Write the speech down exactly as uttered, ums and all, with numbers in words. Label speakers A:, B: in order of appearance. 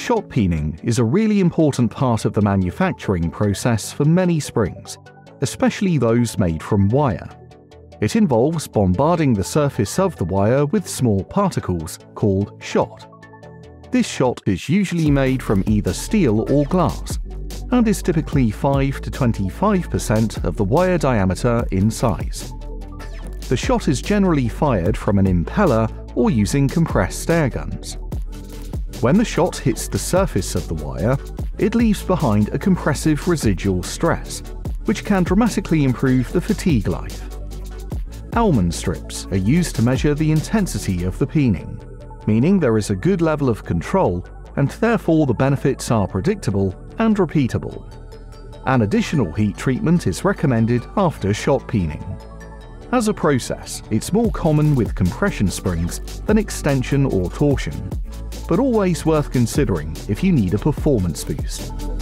A: Shot peening is a really important part of the manufacturing process for many springs, especially those made from wire. It involves bombarding the surface of the wire with small particles called shot. This shot is usually made from either steel or glass, and is typically five to twenty-five percent of the wire diameter in size. The shot is generally fired from an impeller or using compressed air guns. When the shot hits the surface of the wire, it leaves behind a compressive residual stress, which can dramatically improve the fatigue life. Almond strips are used to measure the intensity of the peening, meaning there is a good level of control and therefore the benefits are predictable and repeatable. An additional heat treatment is recommended after shot peening. As a process, it's more common with compression springs than extension or torsion, but always worth considering if you need a performance boost.